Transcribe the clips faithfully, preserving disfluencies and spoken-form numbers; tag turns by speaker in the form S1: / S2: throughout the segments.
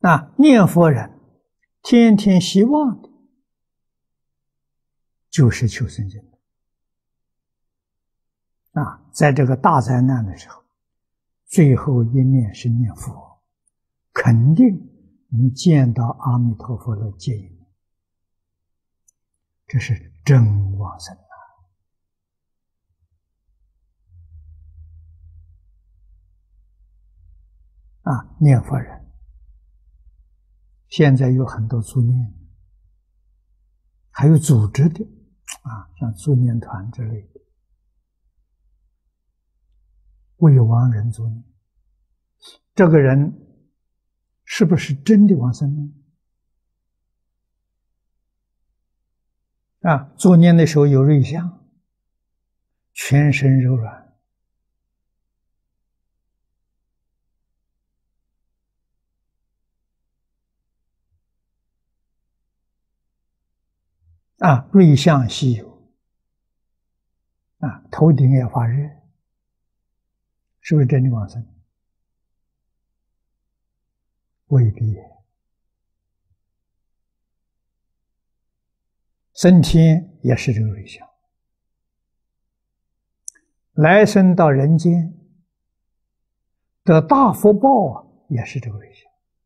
S1: 那念佛人天天希望的就是求生净土啊，在这个大灾难的时候，最后一念是念佛，肯定你见到阿弥陀佛的接引你，这是真往生啊！啊，念佛人现在有很多助念，还有组织的啊，像助念团之类的，为亡人助念。这个人是不是真的往生呢？啊，助念的时候有瑞相，全身柔软，啊，瑞相稀有，啊，头顶也发热，是不是真的往生？未必。升天也是这个瑞相，来生到人间得大福报啊，也是这个瑞相。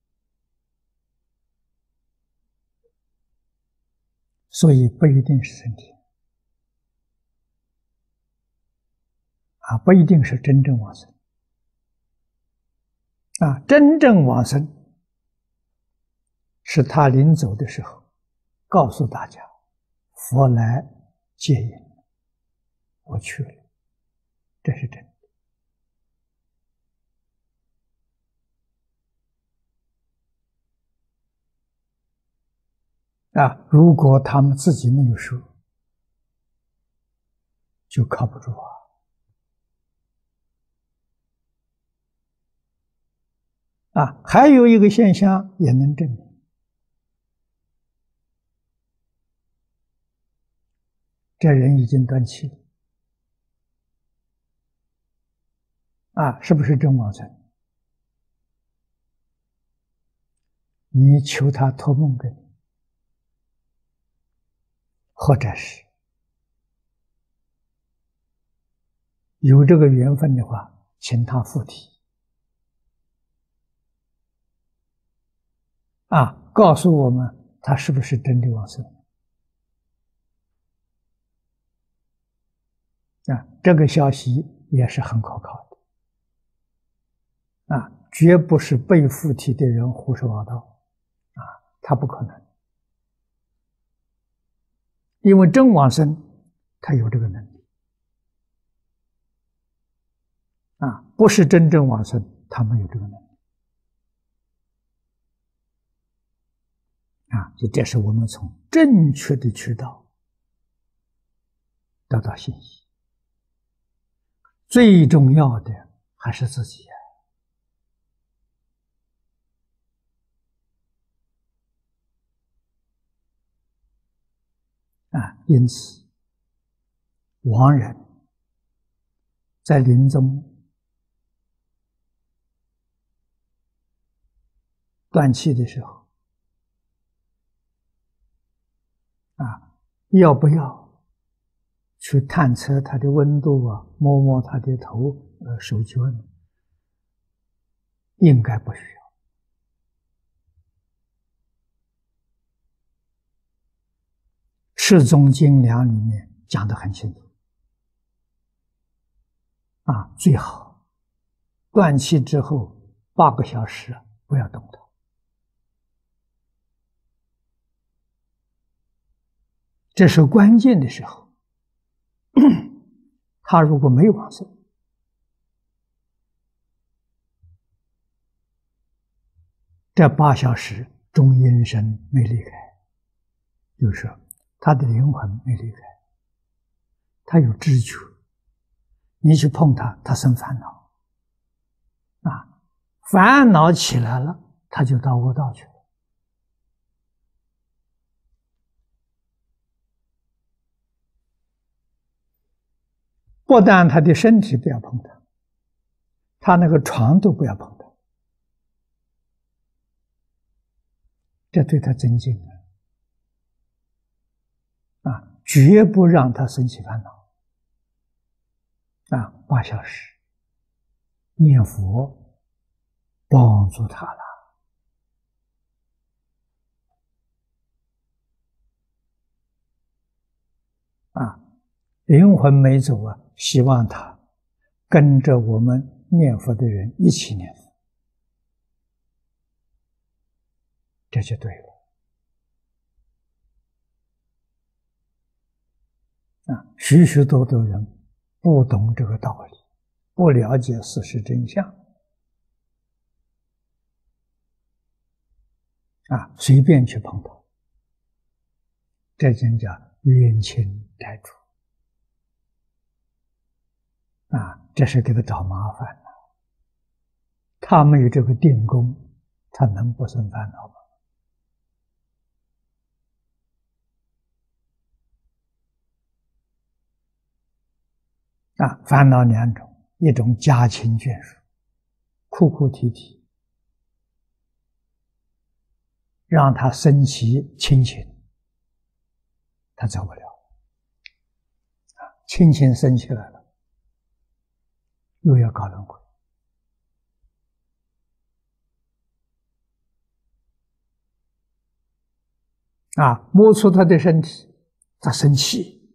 S1: 所以不一定是升天啊，不一定是真正往生啊。真正往生是他临走的时候告诉大家，佛来接引，我去了，这是真的啊。如果他们自己没有说，就靠不住啊。啊，还有一个现象也能证明，这人已经断气了啊，是不是真往生？你求他托梦给你，或者是有这个缘分的话，请他附体啊，告诉我们他是不是真的往生啊？这个消息也是很可靠的啊，绝不是被附体的人胡说八道啊，他不可能，因为真往生他有这个能力啊，不是真正往生他没有这个能力啊，这是我们从正确的渠道得到信息。最重要的还是自己啊！啊，因此，亡人在临终断气的时候，啊，要不要去探测他的温度啊，摸摸他的头，呃，手脚呢？应该不需要。释宗经量里面讲得很清楚，啊，最好断气之后八个小时不要动它。这是关键的时候，他如果没有往生，这八小时中阴身没离开，就是说他的灵魂没离开，他有知觉，你去碰他，他生烦恼啊，烦恼起来了，他就到恶道去了。不但他的身体不要碰他，他那个床都不要碰他这对他增进啊！啊，绝不让他生起烦恼啊！八小时念佛帮助他了啊！灵魂没走啊，希望他跟着我们念佛的人一起念佛，这就对了啊！许许多多人不懂这个道理，不了解事实真相啊，随便去碰到，这就叫冤亲债主啊，这是给他找麻烦了。他没有这个定功，他能不生烦恼吗？啊，烦恼两种，一种家亲眷属，哭哭啼啼，让他生起亲情，他走不了。啊，亲情生起来了，又要搞轮回。啊，摸出他的身体，他生气，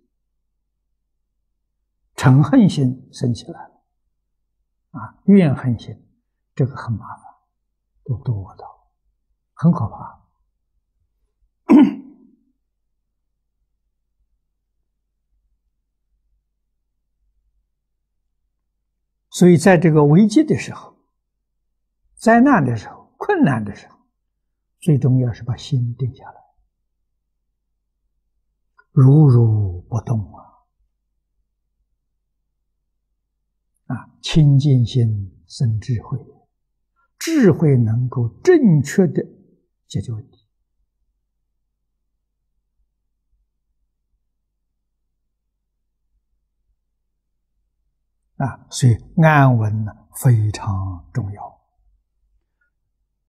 S1: 嗔恨心生起来了，啊，怨恨心，这个很麻烦，都多到很可怕。所以在这个危机的时候，灾难的时候，困难的时候，最重要是把心定下来，如如不动啊！啊，清净心生智慧，智慧能够正确的解决问题啊，所以安稳呢非常重要。